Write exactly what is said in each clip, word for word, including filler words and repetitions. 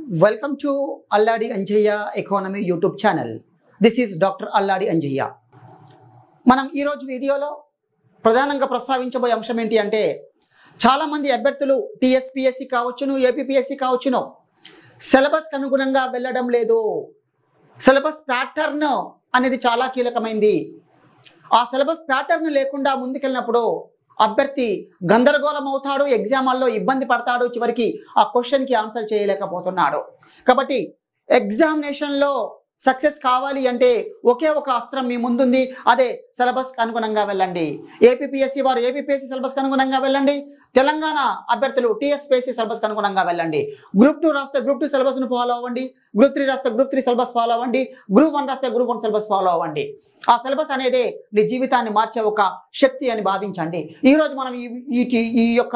Welcome to Alladi Anjaya Economy YouTube channel. This is Doctor Alladi Anjaya. మనం ఈ రోజు వీడియోలో ప్రధానంగా ప్రస్తావించబోయే అంశం ఏంటి అంటే చాలా మంది అభ్యర్థులు టీఎస్పీఎస్సీ కావచ్చును ఏపీపీఎస్సీ కావచ్చును సిలబస్ కు అనుగుణంగా వెళ్ళడం లేదు. సిలబస్ ప్యాటర్న్ అనేది చాలా కీలకమైంది. ఆ సిలబస్ ప్యాటర్న్ లేకుండా ముందుకెళ్ళినప్పుడు అభ్యర్థి గందరగోళం అవుతాడు, ఎగ్జామ్ హాల్లో ఇబ్బంది పడతాడు, చివరికి ఆ క్వశ్చన్కి ఆన్సర్ చేయలేకపోతున్నాడు. కాబట్టి ఎగ్జామినేషన్లో సక్సెస్ కావాలి అంటే ఒకే ఒక అస్త్రం మీ ముందుంది, అదే సిలబస్కి అనుగుణంగా వెళ్ళండి. ఏపీపీఎస్సీ వారు ఏపీపీఎస్సీ సిలబస్కి అనుగుణంగా వెళ్ళండి, తెలంగాణ అభ్యర్థులు టీఎస్పీఎస్సీ సిలబస్కి అనుగుణంగా వెళ్ళండి. గ్రూప్ టూ రాస్తే గ్రూప్ టూ సిలబస్ను ఫాలో అవ్వండి, గ్రూప్ త్రీ రాస్తే గ్రూప్ త్రీ సిలబస్ ఫాలో అవ్వండి, గ్రూప్ వన్ రాస్తే గ్రూప్ వన్ సిలబస్ ఫాలో అవ్వండి. ఆ సిలబస్ అనేది నీ జీవితాన్ని మార్చే ఒక శక్తి అని భావించండి. ఈరోజు మనం ఈ ఈ యొక్క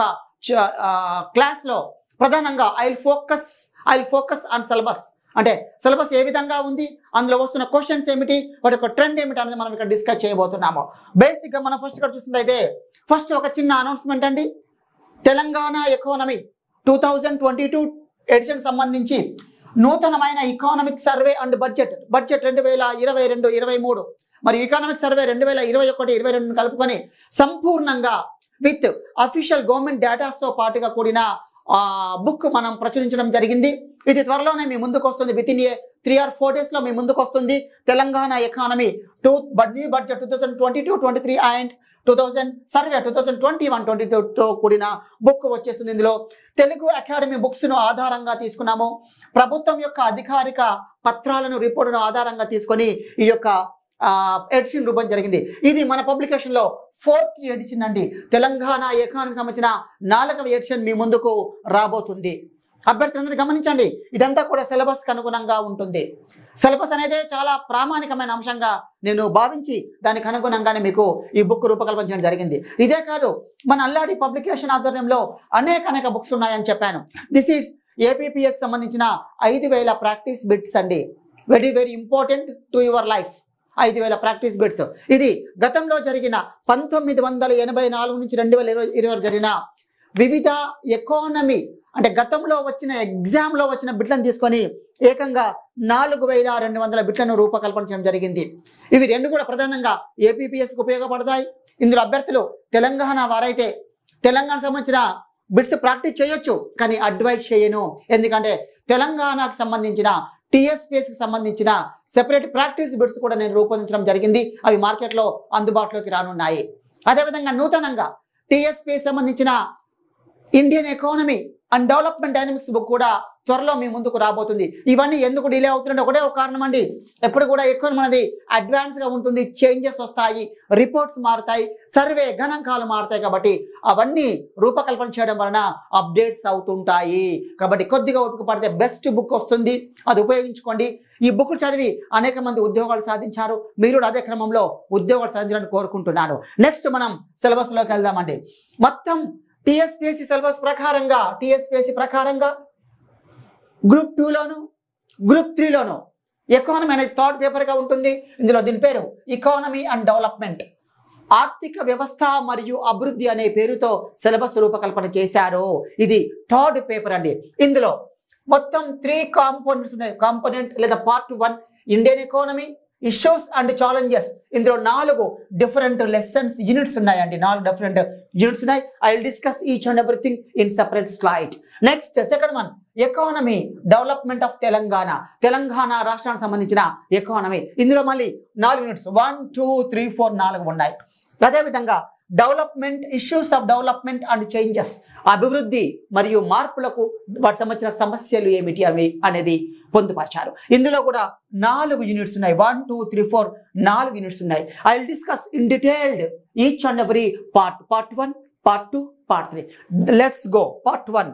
క్లాస్లో ప్రధానంగా I will focus I will focus on syllabus. అంటే సిలబస్ ఏ విధంగా ఉంది, అందులో వస్తున్న క్వశ్చన్స్ ఏమిటి, వాటి యొక్క ట్రెండ్ ఏమిటి అనేది మనం ఇక్కడ డిస్కస్ చేయబోతున్నాము. బేసిక్గా మనం ఫస్ట్ ఇక్కడ చూసినట్లయితే ఫస్ట్ ఒక చిన్న అనౌన్స్మెంట్ అండి. Telangana economy two thousand twenty two edition సంబంధించి నూతనమైన economic survey and budget budget రెండు వేల ఇరవై రెండు ఇరవై మూడు మరియు ఎకానమిక్ సర్వే రెండు వేల ఇరవై ఒకటి ఇరవై రెండు కలుపుకొని సంపూర్ణంగా విత్ అఫీషియల్ గవర్నమెంట్ డేటాస్తో పాటుగా కూడిన బుక్ మనం ప్రచురించడం జరిగింది. ఇది త్వరలోనే మీ ముందుకు వస్తుంది. Within a three or four days లో మీ ముందుకు వస్తుంది. Telangana economy two new budget two thousand twenty two twenty three and two thousand survey two thousand twenty one twenty టూతో కూడిన బుక్ వచ్చేస్తుంది. ఇందులో తెలుగు అకాడమీ బుక్స్ ను ఆధారంగా తీసుకున్నాము. ప్రభుత్వం యొక్క అధికారిక పత్రాలను రిపోర్టును ఆధారంగా తీసుకొని ఈ యొక్క ఎడిషన్ రూపం జరిగింది. ఇది మన పబ్లికేషన్ లో ఫోర్త్ ఎడిషన్ అండి. తెలంగాణ ఎకానమీకి సంబంధించిన నాలుగవ ఎడిషన్ మీ ముందుకు రాబోతుంది. అభ్యర్థులందరూ గమనించండి, ఇదంతా కూడా సిలబస్కి అనుగుణంగా ఉంటుంది. సిలబస్ అనేది చాలా ప్రామాణికమైన అంశంగా నేను భావించి దానికి అనుగుణంగానే మీకు ఈ బుక్ రూపకల్పన చేయడం జరిగింది. ఇదే కాదు, మన అల్లాడి పబ్లికేషన్ ఆధ్వర్యంలో అనేక అనేక బుక్స్ ఉన్నాయని చెప్పాను. దిస్ ఈజ్ ఏపీపీఎస్ సంబంధించిన ఐదు వేల ప్రాక్టీస్ బిట్స్ అండి. Very very important to your life. ఐదు వేల ప్రాక్టీస్ బిట్స్. ఇది గతంలో జరిగిన పంతొమ్మిది వందల ఎనభై నాలుగు నుంచి రెండు వేల ఇరవై ఇరవై జరిగిన వివిధ ఎకానమీ అంటే గతంలో వచ్చిన ఎగ్జామ్లో వచ్చిన బిట్లను తీసుకొని ఏకంగా నాలుగు వేల రెండు వందల బిట్లను రూపకల్పన చేయడం జరిగింది. ఇవి రెండు కూడా ప్రధానంగా ఏపీపీఎస్కి ఉపయోగపడతాయి. ఇందులో అభ్యర్థులు తెలంగాణ వారైతే తెలంగాణ సంబంధించిన బిట్స్ ప్రాక్టీస్ చేయొచ్చు, కానీ అడ్వైస్ చేయను. ఎందుకంటే తెలంగాణకు సంబంధించిన టీఎస్పీఎస్కి సంబంధించిన సెపరేట్ ప్రాక్టీస్ బిట్స్ కూడా నేను రూపొందించడం జరిగింది. అవి మార్కెట్లో అందుబాటులోకి రానున్నాయి. అదేవిధంగా నూతనంగా టీఎస్పీఎస్ సంబంధించిన Indian economy and development dynamics book కూడా త్వరలో మీ ముందుకు రాబోతుంది. ఇవన్నీ ఎందుకు డిలే అవుతుందంటే ఒకటే ఒక కారణం అండి. ఎప్పుడు కూడా ఎక్కువ మనది అడ్వాన్స్గా ఉంటుంది, చేంజెస్ వస్తాయి, రిపోర్ట్స్ మారుతాయి, సర్వే గణాంకాలు మారుతాయి. కాబట్టి అవన్నీ రూపకల్పన చేయడం వలన అప్డేట్స్ అవుతుంటాయి. కాబట్టి కొద్దిగా ఓపిక పడితే బెస్ట్ బుక్ వస్తుంది, అది ఉపయోగించుకోండి. ఈ బుక్ చదివి అనేక మంది ఉద్యోగాలు సాధించారు. మీరు అదే క్రమంలో ఉద్యోగాలు సాధించాలని కోరుకుంటున్నాను. నెక్స్ట్ మనం సిలబస్లోకి వెళ్దామండి. మొత్తం టీఎస్పీఎస్సీ సిలబస్ ప్రకారంగా టీఎస్పీఎస్సీ ప్రకారంగా గ్రూప్ టూలోను గ్రూప్ త్రీలోను ఎకానమీ అనేది థర్డ్ పేపర్గా ఉంటుంది. ఇందులో దీని పేరు ఎకానమీ అండ్ డెవలప్మెంట్, ఆర్థిక వ్యవస్థ మరియు అభివృద్ధి అనే పేరుతో సిలబస్ రూపకల్పన చేశారు. ఇది థర్డ్ పేపర్ అండి. ఇందులో మొత్తం త్రీ కాంపోనెంట్స్ ఉన్నాయి. కాంపోనెంట్ లేదా part one Indian economy issues and challenges. ఇందులో నాలుగు డిఫరెంట్ లెసన్స్ యూనిట్స్ ఉన్నాయండి. నాలుగు డిఫరెంట్ యూనిట్స్ ఉన్నాయి. I will discuss each and everything in separate slide. Next second one economy development of Telangana, Telangana రాష్ట్రానికి సంబంధించిన ఎకానమీ. ఇందులో మళ్ళీ నాలుగు units one two three four నాలుగు ఉన్నాయి. అదేవిధంగా development issues of development and changes, అభివృద్ధి మరియు మార్పులకు వాటి సంబంధించిన సమస్యలు ఏమిటి అవి అనేది పొందుపరిచారు. ఇందులో కూడా నాలుగు యూనిట్స్ ఉన్నాయి. వన్ టూ త్రీ ఫోర్ నాలుగు యూనిట్స్ ఉన్నాయి. I will discuss in detailed each and every part. Part one, part two, part three. Let's go. Part one.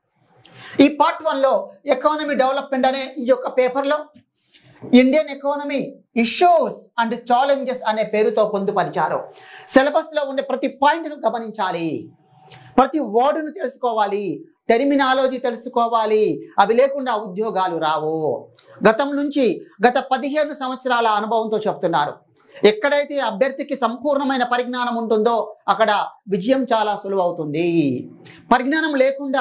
ఈ పార్ట్ వన్ లో ఎకానమీ డెవలప్మెంట్ అనే ఈ యొక్క పేపర్లో Indian economy issues and challenges అనే పేరుతో పొందుపరిచారు. సిలబస్ లో ఉండే ప్రతి పాయింట్ను గమనించాలి, ప్రతి వర్డ్ను తెలుసుకోవాలి, టెర్మినాలజీ తెలుసుకోవాలి. అవి లేకుండా ఉద్యోగాలు రావు. గతం నుంచి గత పదిహేను సంవత్సరాల అనుభవంతో చెప్తున్నారు. ఎక్కడైతే అభ్యర్థికి సంపూర్ణమైన పరిజ్ఞానం ఉంటుందో అక్కడ విజయం చాలా సులువు అవుతుంది. పరిజ్ఞానం లేకుండా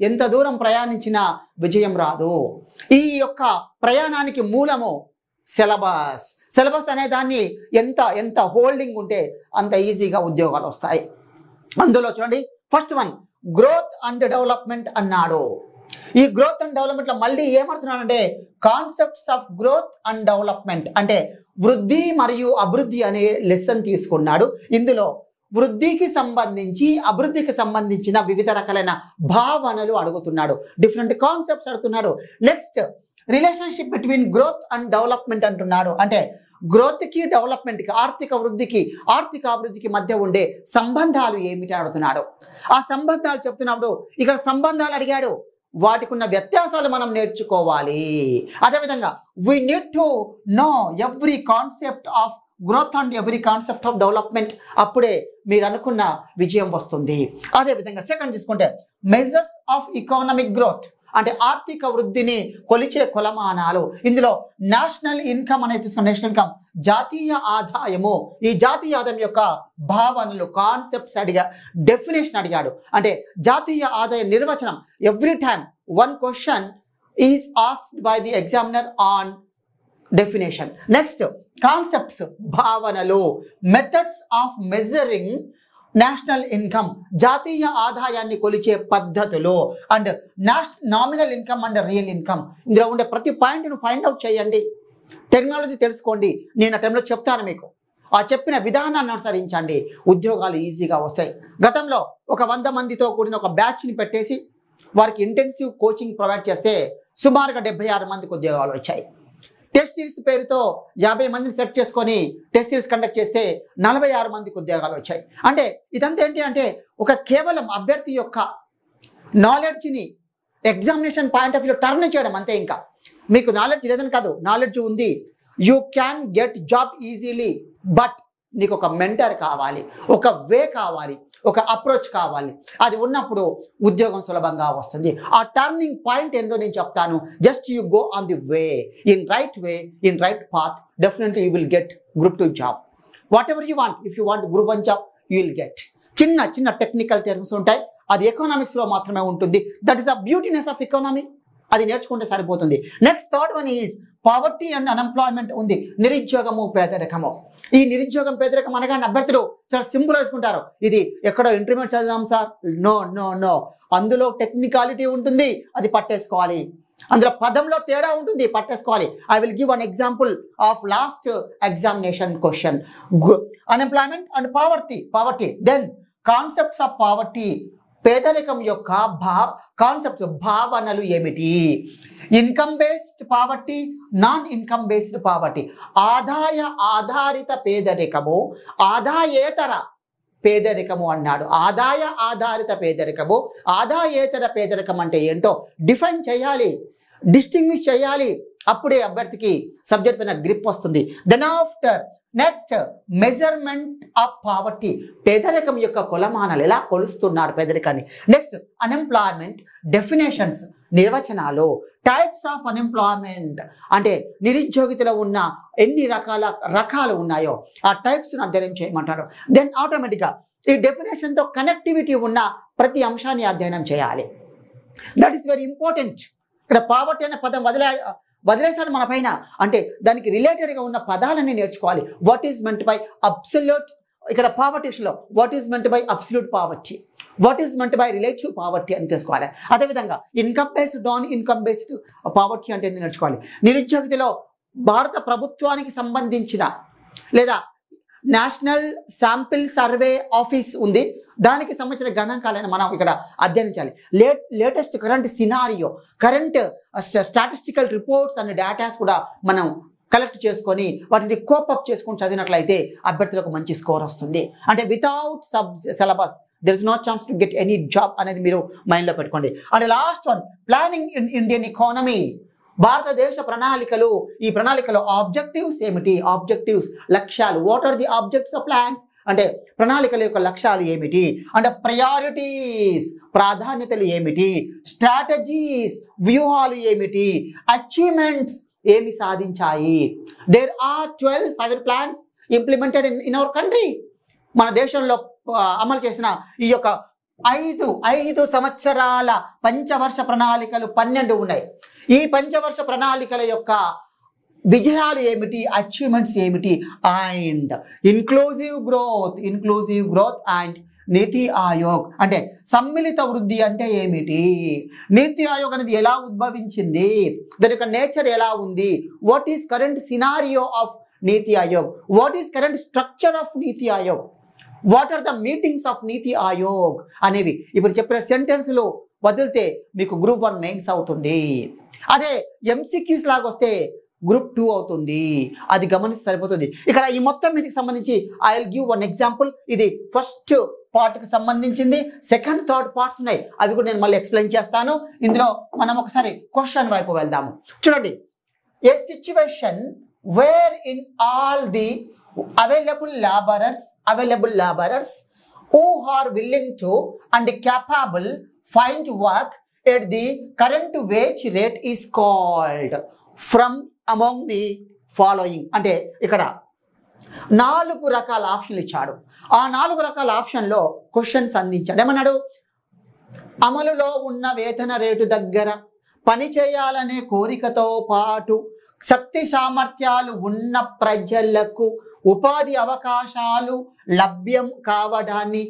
ఎంత దూరం ప్రయాణించినా విజయం రాదు. ఈ యొక్క ప్రయాణానికి మూలము సిలబస్. సిలబస్ అనే దాన్ని ఎంత ఎంత హోల్డింగ్ ఉంటే అంత ఈజీగా ఉద్యోగాలు వస్తాయి. అందులో చూడండి, first one growth and development అన్నాడు. ఈ గ్రోత్ అండ్ డెవలప్మెంట్లో మళ్ళీ ఏమంటున్నాడంటే concepts of growth and development అంటే వృద్ధి మరియు అభివృద్ధి అనే లెసన్ తీసుకున్నాడు. ఇందులో వృద్ధికి సంబంధించి అభివృద్ధికి సంబంధించిన వివిధ రకాలైన భావనలు అడుగుతున్నాడు, డిఫరెంట్ కాన్సెప్ట్స్ అడుగుతున్నాడు. Next relationship between growth and development అంటున్నాడు. అంటే గ్రోత్కి డెవలప్మెంట్కి, ఆర్థిక వృద్ధికి ఆర్థిక అభివృద్ధికి మధ్య ఉండే సంబంధాలు ఏమిటి అడుగుతున్నాడు. ఆ సంబంధాలు చెప్తున్నప్పుడు ఇక్కడ సంబంధాలు అడిగాడు, వాటికి ఉన్న వ్యత్యాసాలు మనం నేర్చుకోవాలి. అదేవిధంగా we need to know every concept of growth and every concept of development. అప్పుడే మీరు అనుకున్న విజయం వస్తుంది. అదేవిధంగా సెకండ్ తీసుకుంటే మెజర్స్ ఆఫ్ ఎకనామిక్ గ్రోత్ అంటే ఆర్థిక వృద్ధిని కొలిచే కొలమానాలు. ఇందులో నేషనల్ ఇన్కమ్ అనేది తీసుకున్న నేషనల్ ఇన్కమ్ జాతీయ ఆదాయము. ఈ జాతీయ ఆదాయం యొక్క భావనలు కాన్సెప్ట్స్ అడిగా డెఫినేషన్ అడిగాడు. అంటే జాతీయ ఆదాయ నిర్వచనం. Every time one question is asked by the examiner on definition. Next concepts భావనలు. Methods of measuring national income జాతీయ ఆదాయాన్ని కొలిచే పద్ధతులు. And nominal income and real income. ఇందులో ఉండే ప్రతి పాయింట్ను ఫైండ్ అవుట్ చేయండి, టెక్నాలజీ తెలుసుకోండి. నేను ఆ టైంలో చెప్తాను మీకు. ఆ చెప్పిన విధానాన్ని అనుసరించండి, ఉద్యోగాలు ఈజీగా వస్తాయి. గతంలో ఒక వంద మందితో కూడిన ఒక బ్యాచ్ని పెట్టేసి వారికి ఇంటెన్సివ్ కోచింగ్ ప్రొవైడ్ చేస్తే సుమారుగా డెబ్బై ఆరు మందికి ఉద్యోగాలు వచ్చాయి. టెస్ట్ సిరీస్ పేరుతో యాభై మందిని సెట్ చేసుకొని టెస్ట్ సిరీస్ కండక్ట్ చేస్తే నలభై ఆరు మందికి ఉద్యోగాలు వచ్చాయి. అంటే ఇదంతా ఏంటి అంటే ఒక కేవలం అభ్యర్థి యొక్క నాలెడ్జ్ని examination point of view turn చేయడం అంతే. ఇంకా మీకు నాలెడ్జ్ లేదని కాదు, నాలెడ్జ్ ఉంది. You can get job easily, but నీకు ఒక మెంటర్ కావాలి, ఒక వే కావాలి, ఒక అప్రోచ్ కావాలి. అది ఉన్నప్పుడు ఉద్యోగం సులభంగా వస్తుంది. ఆ టర్నింగ్ పాయింట్ ఏందో నేను చెప్తాను. Just you go on the way, in right way, in right path, definitely you will get group two job. Whatever you want, if you want group one job you will get. చిన్న చిన్న technical terms ఉంటాయి, అది ఎకనామిక్స్లో మాత్రమే ఉంటుంది. That is the beautiness of economy. అది నేర్చుకుంటే సరిపోతుంది. Next third one is poverty and unemployment ఉంది. నిరుద్యోగము పేదరికము. ఈ నిరుద్యోగం పేదరికం అనగా అభ్యర్థులు చాలా సింపుల్ వేసుకుంటారు, ఇది ఎక్కడో ఇంటర్మీడియట్ చదివాం సార్. నో నో నో అందులో టెక్నికాలిటీ ఉంటుంది, అది పట్టేసుకోవాలి. అందులో పదంలో తేడా ఉంటుంది, పట్టేసుకోవాలి. I will give an example of last examination question. Unemployment and poverty. Poverty then concepts of poverty. పేదరికం యొక్క భా కాన్సెప్ట్స్ భావనలు ఏమిటి? Income based poverty, non income based poverty. ఆదాయ ఆధారిత పేదరికము, ఆదాయేతర పేదరికము అన్నాడు. ఆదాయ ఆధారిత పేదరికము, ఆదాయేతర పేదరికం అంటే ఏంటో డిఫైన్ చేయాలి, డిస్టింగ్విష్ చేయాలి. అప్పుడే అభ్యర్థికి సబ్జెక్ట్ పైన గ్రిప్ వస్తుంది. Then after next measurement of poverty. పేదరికం యొక్క కొలమానాలు, ఎలా కొలుస్తున్నారు పేదరికాన్ని. నెక్స్ట్ అన్ఎంప్లాయ్మెంట్ డెఫినేషన్స్, నిర్వచనాలు. టైప్స్ ఆఫ్ అన్ఎంప్లాయ్మెంట్ అంటే నిరుద్యోగితలో ఉన్న ఎన్ని రకాల రకాలు ఉన్నాయో ఆ టైప్స్ను అధ్యయనం చేయమంటారు. దెన్ ఆటోమేటిక్గా ఈ డెఫినేషన్తో కనెక్టివిటీ ఉన్న ప్రతి అంశాన్ని అధ్యయనం చేయాలి. That is very important. ఇక్కడ పావర్టీ అనే పదం వదిలే వదిలేశాడు మన పైన, అంటే దానికి రిలేటెడ్గా ఉన్న పదాలన్నీ నేర్చుకోవాలి. What is meant by absolute, ఇక్కడ పావర్టీలో what is meant by absolute poverty, what is meant by relative poverty అని తెలుసుకోవాలి. అదేవిధంగా income based, non income based poverty అంటే నేర్చుకోవాలి. నిరుద్యోగితలో భారత ప్రభుత్వానికి సంబంధించిన లేదా నేషనల్ శాంపిల్ సర్వే ఆఫీస్ ఉంది, దానికి సంబంధించిన గణాంకాలను మనం ఇక్కడ అధ్యయనించాలి. Late latest current scenario, current statistical reports and datas కూడా మనం కలెక్ట్ చేసుకొని వాటిని కోపప్ చేసుకొని చదివినట్లయితే అభ్యర్థులకు మంచి స్కోర్ వస్తుంది. అంటే without sub syllabus there is no chance to get any job అనేది మీరు మైండ్లో పెట్టుకోండి. And last one planning in Indian economy. భారతదేశ ప్రణాళికలు, ఈ ప్రణాళికలో ఆబ్జెక్టివ్స్ ఏమిటి? ఆబ్జెక్టివ్స్ లక్ష్యాలు. What are the objects of plans అంటే ప్రణాళికల యొక్క లక్ష్యాలు ఏమిటి? అంటే ప్రయారిటీస్ ప్రాధాన్యతలు ఏమిటి? స్ట్రాటజీస్ వ్యూహాలు ఏమిటి? అచీవ్మెంట్స్ ఏమి సాధించాయి? There are twelve five year plans implemented in in our country. మన దేశంలో అమలు చేసిన ఈ యొక్క ఐదు ఐదు సంవత్సరాల పంచవర్ష ప్రణాళికలు పన్నెండు ఉన్నాయి. ఈ పంచవర్ష ప్రణాళికల యొక్క విజయాలు ఏమిటి, అచీవ్మెంట్స్ ఏమిటి, and inclusive growth inclusive growth and Niti Aayog అంటే సమ్మిళిత వృద్ధి అంటే ఏమిటి, నీతి ఆయోగ్ అనేది ఎలా ఉద్భవించింది, దాని యొక్క నేచర్ ఎలా ఉంది, what is current scenario of Niti Aayog, what is current structure of Niti Aayog, what are the meetings of Niti Aayog అనేవి ఇప్పుడు చెప్పిన సెంటెన్స్లో వదిలితే మీకు గ్రూప్ వన్ మెయిన్స్ అవుతుంది. అదే ఎంసీక్యూస్ లాగా వస్తే గ్రూప్ టూ అవుతుంది. అది గమనిస్తే సరిపోతుంది. ఇక్కడ ఈ మొత్తం మీదకి సంబంధించి I will give one example. ఇది ఫస్ట్ పార్ట్కి సంబంధించింది. సెకండ్ థర్డ్ పార్ట్స్ ఉన్నాయి, అవి కూడా నేను మళ్ళీ ఎక్స్ప్లెయిన్ చేస్తాను. ఇందులో మనం ఒకసారి క్వశ్చన్ వైపు వెళ్దాము. చూడండి, a situation where in all the available laborers available laborers who are willing to and capable find work at the current wage rate is called from among the following. అంటే ఇక్కడ నాలుగు రకాల ఆప్షన్లు ఇచ్చాడు. ఆ నాలుగు రకాల ఆప్షన్లో క్వశ్చన్స్ అందించాడు. ఏమన్నాడు, అమలులో ఉన్న వేతన రేటు దగ్గర పని చేయాలనే కోరికతో పాటు శక్తి సామర్థ్యాలు ఉన్న ప్రజలకు ఉపాధి అవకాశాలు లభ్యం కావడాన్ని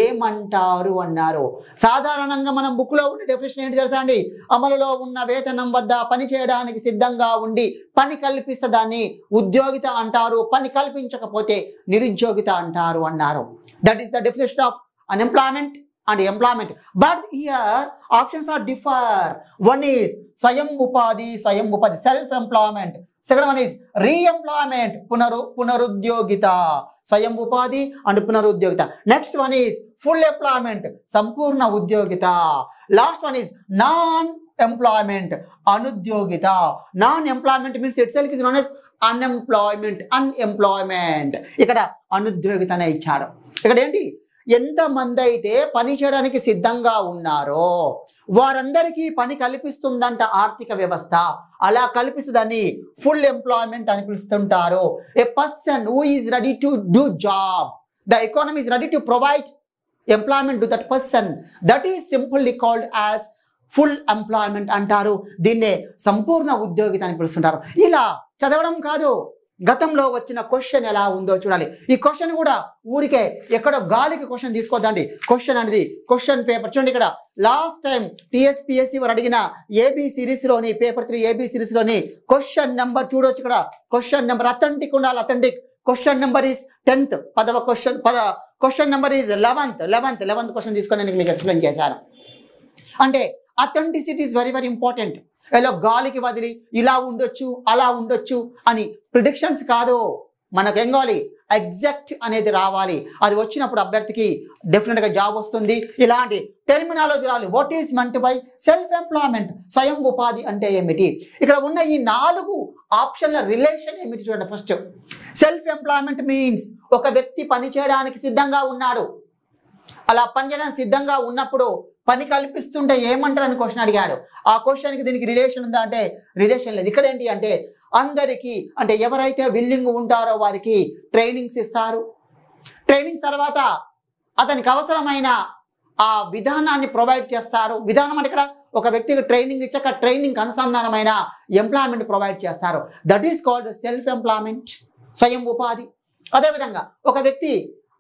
ఏమంటారు అన్నారు. సాధారణంగా మనం బుక్లో ఉండే డెఫినేషన్ ఏంటి తెలుసా అండి, అమలులో ఉన్న వేతనం వద్ద పని చేయడానికి సిద్ధంగా ఉండి పని కల్పిస్తే దాన్ని ఉద్యోగిత అంటారు, పని కల్పించకపోతే నిరుద్యోగిత అంటారు అన్నారు. That is the definition of unemployment and employment. But here options are differ. One is swayam upadi, swayam upadi, self employment. Second one is re-employment, punaru punarudyogita, swayam upadi and punarudyogita. Next one is full employment, sampurna udyogita. Last one is non employment, anudyogita. Non employment means itself is known as unemployment, unemployment. ఇక్కడ అనుద్యోగిత అనే ఇచ్చారు. ఇక్కడ ఏంటి, ఎంతమంది అయితే పని చేయడానికి సిద్ధంగా ఉన్నారో వారందరికీ పని కల్పిస్తుందంట ఆర్థిక వ్యవస్థ. అలా కల్పిస్తుందని ఫుల్ ఎంప్లాయ్మెంట్ అని పిలుస్తుంటారు. A person who is ready to do job, the economy is ready to provide employment to that person, that is simply called as full employment అంటారు. దీన్నే సంపూర్ణ ఉద్యోగిత అని పిలుస్తుంటారు. ఇలా చదవడం కాదు, గతంలో వచ్చిన క్వశ్చన్ ఎలా ఉందో చూడాలి. ఈ క్వశ్చన్ కూడా ఊరికే ఎక్కడో గాలికి క్వశ్చన్ తీసుకోద్దండి. క్వశ్చన్ అనేది క్వశ్చన్ పేపర్ చూడండి. ఇక్కడ లాస్ట్ టైం టీఎస్పీఎస్సీ వారు అడిగిన ఏబీ సిరీస్లోని పేపర్ త్రీ ఏబీ సిరీస్లోని క్వశ్చన్ నెంబర్ చూడొచ్చు. ఇక్కడ క్వశ్చన్ నెంబర్ అథెంటిక్ ఉండాలి. Authentic question number is tenth, పదవ క్వశ్చన్ పద question number is eleventh eleventh eleventh question తీసుకొని నేను మీకు ఎక్స్ప్లెయిన్ చేశాను. అంటే authenticity is very very important. ఎలా గాలికి వదిలి ఇలా ఉండొచ్చు అలా ఉండొచ్చు అని ప్రిడిక్షన్స్ కాదు, మనకు ఏం కావాలి, ఎగ్జాక్ట్ అనేది రావాలి. అది వచ్చినప్పుడు అభ్యర్థికి డెఫినెట్గా జాబ్ వస్తుంది. ఇలాంటి టెర్మినాలజీ రావాలి. What is meant by self employment, స్వయం ఉపాధి అంటే ఏమిటి, ఇక్కడ ఉన్న ఈ నాలుగు ఆప్షన్ల రిలేషన్ ఏమిటి చూడండి. ఫస్ట్ సెల్ఫ్ ఎంప్లాయ్మెంట్ మీన్స్ ఒక వ్యక్తి పని చేయడానికి సిద్ధంగా ఉన్నాడు. అలా పని చేయడానికి సిద్ధంగా ఉన్నప్పుడు పని కల్పిస్తుంటే ఏమంటారని క్వశ్చన్ అడిగాడు. ఆ క్వశ్చన్కి దీనికి రిలేషన్ ఉందా అంటే రిలేషన్ లేదు. ఇక్కడ ఏంటి అంటే అందరికీ అంటే ఎవరైతే విల్లింగ్ ఉంటారో వారికి ట్రైనింగ్స్ ఇస్తారు. ట్రైనింగ్స్ తర్వాత అతనికి అవసరమైన ఆ విధానాన్ని ప్రొవైడ్ చేస్తారు. విధానం అంటే ఇక్కడ ఒక వ్యక్తికి ట్రైనింగ్ ఇచ్చాక ట్రైనింగ్ అనుసంధానమైన ఎంప్లాయ్మెంట్ ప్రొవైడ్ చేస్తారు. That is called self employment, స్వయం ఉపాధి. అదేవిధంగా ఒక వ్యక్తి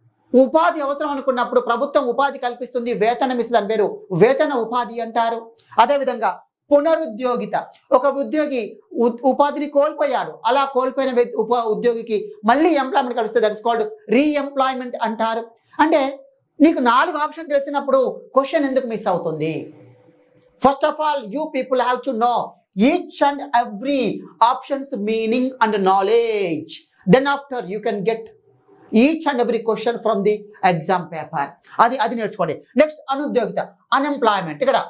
ఉపాధి అవసరం అనుకున్నప్పుడు ప్రభుత్వం ఉపాధి కల్పిస్తుంది, వేతనం ఇస్తుంది, దాని పేరు వేతన ఉపాధి అంటారు. అదేవిధంగా పునరుద్యోగిత, ఒక ఉద్యోగి ఉపాధిని కోల్పోయాడు, అలా కోల్పోయిన ఉప ఉద్యోగికి మళ్ళీ ఎంప్లాయ్మెంట్ కలుస్తుంది, దట్ ఇస్ కాల్డ్ రీఎంప్లాయ్మెంట్ అంటారు. అంటే నీకు నాలుగు ఆప్షన్ తెలిసినప్పుడు క్వశ్చన్ ఎందుకు మిస్ అవుతుంది? First of all you people have to know each and every options meaning and knowledge, then after you can get each and every question from the exam paper. అది అది నేర్చుకోండి. Next అనుద్యోగిత, unemployment. ఇక్కడ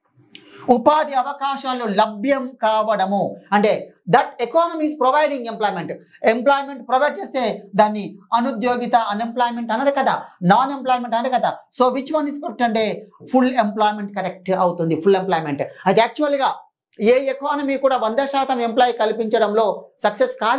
ఉపాధి అవకాశాలు లభ్యం కావడము అంటే that economy is providing employment. Employment provide చేస్తే దాన్ని అనుద్యోగిత, అన్ఎంప్లాయ్మెంట్ అనరు కదా, నాన్ ఎంప్లాయ్మెంట్ అనరు కదా. So which one is correct అంటే ఫుల్ ఎంప్లాయ్మెంట్ కరెక్ట్ అవుతుంది, ఫుల్ ఎంప్లాయ్మెంట్. అది యాక్చువల్గా ఏ ఎకానమీ కూడా వంద శాతం ఎంప్లాయ్ కల్పించడంలో సక్సెస్ కాదు.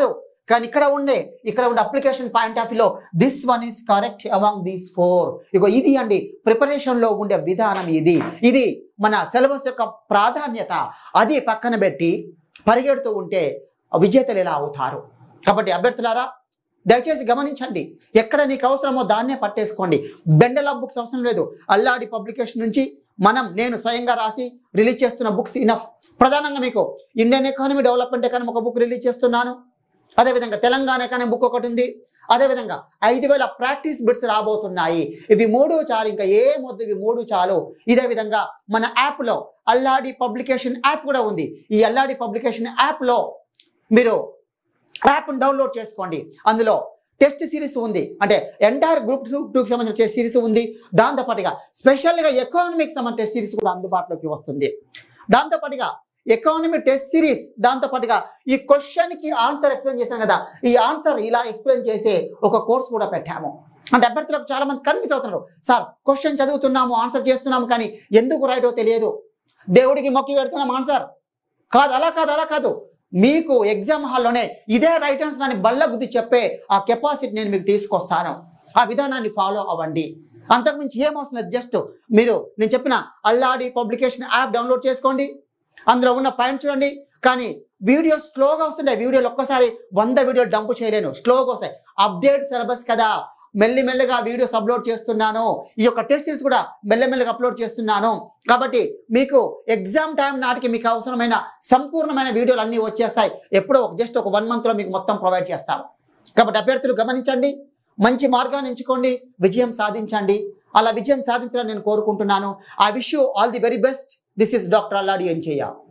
కానీ ఇక్కడ ఉండే ఇక్కడ ఉండే అప్లికేషన్ పాయింట్ ఆఫ్ వ్యూలో this one is correct among these four. ఇగో ఇది అండి ప్రిపరేషన్లో ఉండే విధానం. ఇది ఇది మన సిలబస్ యొక్క ప్రాధాన్యత. అది పక్కన పెట్టి పరిగెడుతూ ఉంటే విజేతలు ఎలా అవుతారు? కాబట్టి అభ్యర్థులారా దయచేసి గమనించండి. ఎక్కడ నీకు అవసరమో దాన్నే పట్టేసుకోండి. బెండల్ ఆఫ్ బుక్స్ అవసరం లేదు. అల్లాడి పబ్లికేషన్ నుంచి మనం నేను స్వయంగా రాసి రిలీజ్ చేస్తున్న బుక్స్ ఇనఫ్. ప్రధానంగా మీకు ఇండియన్ ఎకానమీ డెవలప్మెంట్ ఎకానమీ ఒక బుక్ రిలీజ్ చేస్తున్నాను. అదేవిధంగా తెలంగాణ ఎకానమీ బుక్ ఒకటి ఉంది. అదేవిధంగా ఐదు వేల ప్రాక్టీస్ బిట్స్ రాబోతున్నాయి. ఇవి మూడు చాలు, ఇంకా ఏ మొద్దు, ఇవి మూడు చాలు. ఇదే విధంగా మన యాప్లో అల్లాడి పబ్లికేషన్ యాప్ కూడా ఉంది. ఈ అల్లాడి పబ్లికేషన్ యాప్లో మీరు యాప్ను డౌన్లోడ్ చేసుకోండి. అందులో టెస్ట్ సిరీస్ ఉంది, అంటే ఎంటైర్ గ్రూప్ టూకి సంబంధించిన టెస్ట్ సిరీస్ ఉంది. దాంతోపాటుగా స్పెషల్గా ఎకానమీకి సంబంధించిన టెస్ట్ సిరీస్ కూడా అందుబాటులోకి వస్తుంది. దాంతోపాటుగా ఎకానమీ టెస్ట్ సిరీస్, దాంతోపాటుగా ఈ క్వశ్చన్కి ఆన్సర్ ఎక్స్ప్లెయిన్ చేశాం కదా, ఈ ఆన్సర్ ఇలా ఎక్స్ప్లెయిన్ చేసే ఒక కోర్స్ కూడా పెట్టాము. అంటే అభ్యర్థులకు చాలా మంది కన్ఫ్యూజ్ అవుతున్నారు. సార్ క్వశ్చన్ చదువుతున్నాము, ఆన్సర్ చేస్తున్నాము, కానీ ఎందుకు రైటో తెలియదు. దేవుడికి మొక్కి పెడుతున్నాం ఆన్సర్ కాదు, అలా కాదు అలా కాదు మీకు ఎగ్జామ్ హాల్లోనే ఇదే రైట్ ఆన్సర్ అని బల్ల గుద్ది చెప్పే ఆ కెపాసిటీ నేను మీకు తీసుకొస్తాను. ఆ విధానాన్ని ఫాలో అవ్వండి. అంతకుమించి ఏమవసరం లేదు. జస్ట్ మీరు నేను చెప్పిన అల్లాడి పబ్లికేషన్ యాప్ డౌన్లోడ్ చేసుకోండి. అందులో ఉన్న పాయింట్ చూడండి. కానీ వీడియో స్లోగా వస్తుంటాయి. వీడియోలు ఒక్కసారి వంద వీడియోలు డంప్ చేయలేను, స్లోగా వస్తాయి. అప్డేట్ సిలబస్ కదా, మెల్లిమెల్లిగా వీడియోస్ అప్లోడ్ చేస్తున్నాను. ఈ యొక్క టెస్ట్ సిరీస్ కూడా మెల్లమెల్లగా అప్లోడ్ చేస్తున్నాను. కాబట్టి మీకు ఎగ్జామ్ టైం నాటికి మీకు అవసరమైన సంపూర్ణమైన వీడియోలు అన్నీ వచ్చేస్తాయి. ఎప్పుడో జస్ట్ ఒక వన్ మంత్లో మీకు మొత్తం ప్రొవైడ్ చేస్తాము. కాబట్టి అభ్యర్థులు గమనించండి, మంచి మార్గాన్ని ఎంచుకోండి, విజయం సాధించండి. అలా విజయం సాధించాలని నేను కోరుకుంటున్నాను. I wish you all the very best. This is doctor Alladi Anjaiah.